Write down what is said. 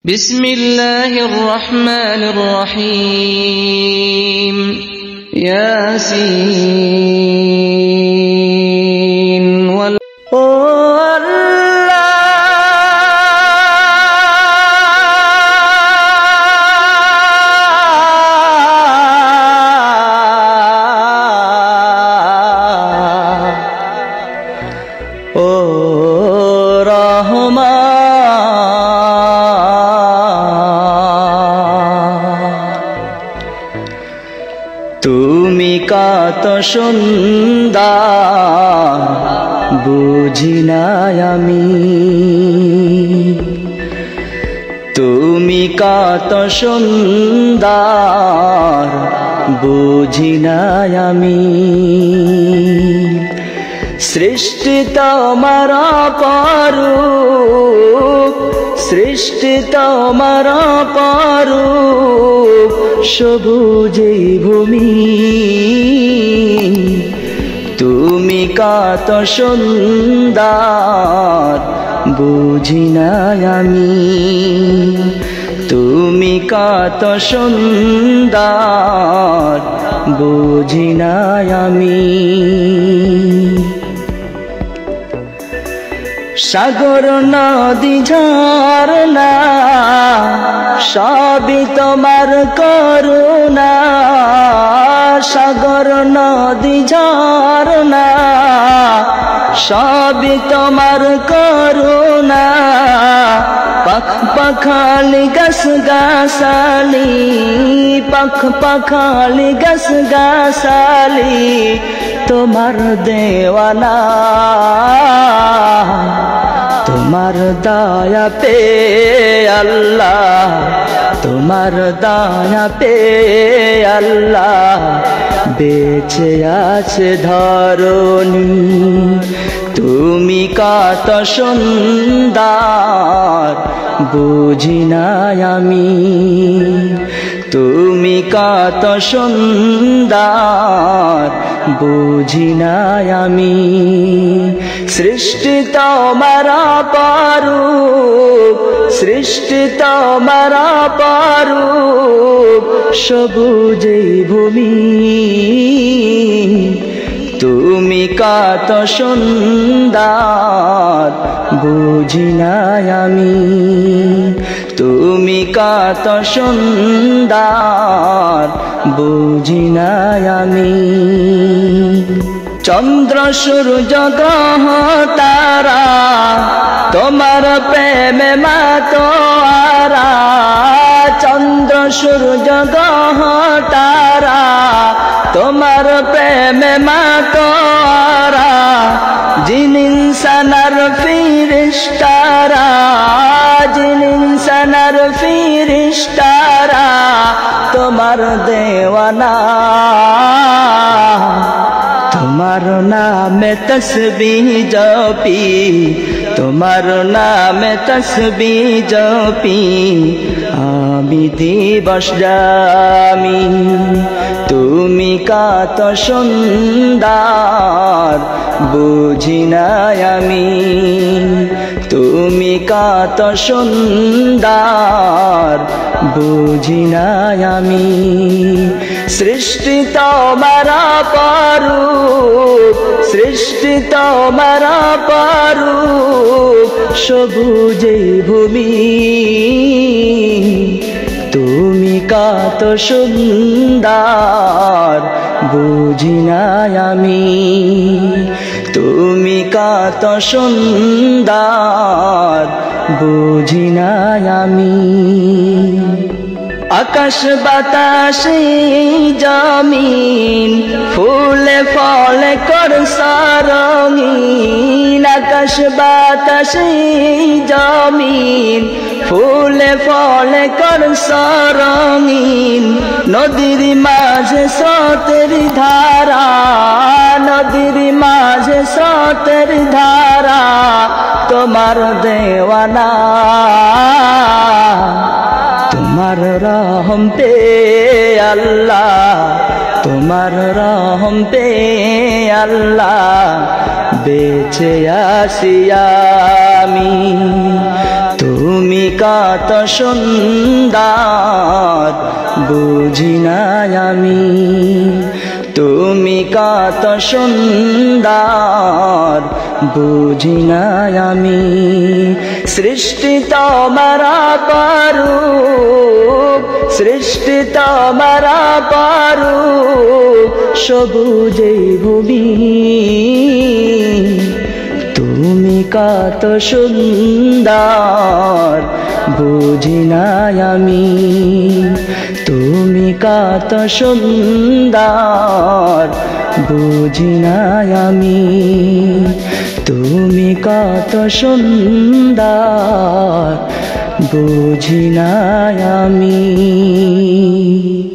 বিসমিল্লাহির রহমানির রহিম। ইয়াসিন ওয়াল তুমি কত সুন্দর বুঝি না আমি, তুমি কত সুন্দর বুঝি না আমি। সৃষ্টি তোমার অপরূপ, সৃষ্টি তোমার অপরূপ, সবুজে ভূমি। তুমি কত সুন্দর বুঝি না আমি, তুমি কত সুন্দর বুঝি না আমি। সাগর নদী ঝরনা সবই তোমার করুণা, সাগর নদী ঝরনা সবই তোমার করুণা। পাখ পাখালি গাছ গাছালি, পাখ পাখালি গাছ গাছালি তোমার দেওয়ানা। তোমার দয়া পে আল্লাহ, তোমার দয়া পে আল্লাহ বেঁচে আছে ধরণী। তুমি কত সুন্দর বুঝি না আমি, তুমি কত সুন্দর বুঝি না আমি। সৃষ্টি তোমার অপরূপ, সৃষ্টি তোমার অপরূপ, সবুজে ভূমি। তুমি কত সুন্দর বুঝি না আমি, তুমি কত সুন্দর বুঝি না আমি। চন্দ্র সূর্য গ্রহ তারা তোমার প্রেমে মাতোয়ারা, চন্দ্র সূর্য গ্রহ তারা তোমার প্রেমে মাতোয়ারা। জিন ইনসানার ফিরিস্তারা, জিন ইনসানার ফিরিস্তারা তোমার দেওয়ানা। তোমার নামে তসবিহ জপি, তোমার নামে তসবিহ জপি আমি দিবস যামি। তুমি কত সুন্দর বুঝি না আমি, তুমি কত সুন্দর বুঝি না আমি। সৃষ্টি তোমার অপরূপ, সৃষ্টি তোমার অপরূপ, সবুজে ভূমি। তুমি কত সুন্দর বুঝি না আমি, তুমি কত সুন্দর বুঝি না আমি। আকাশ বাতাসে জমিন ফুলে ফলে করছ রঙিন, আকাশ বাতাসে জমিন ফুলে ফলে করছ রঙিন। নদীর মাঝে স্রোতের ধারা, নদীর মাঝে স্রোতের ধারা তোমার দেওয়ানা। তোমার রহম পে আল্লাহ, তোমার রহম পে আল্লাহ বেঁচে আছি আমি। তুমি কত সুন্দর বুঝি না আমি, তুমি কত সুন্দর বুঝি না আমি। সৃষ্টি তোমার অপরূপ, সৃষ্টি তোমার অপরূপ, সবুজে ভূমি তুমি কত সুন্দর বুঝি না আমি, তুমি কত সুন্দর বুঝি না আমি, তুমি কত সুন্দর বুঝি না আমি।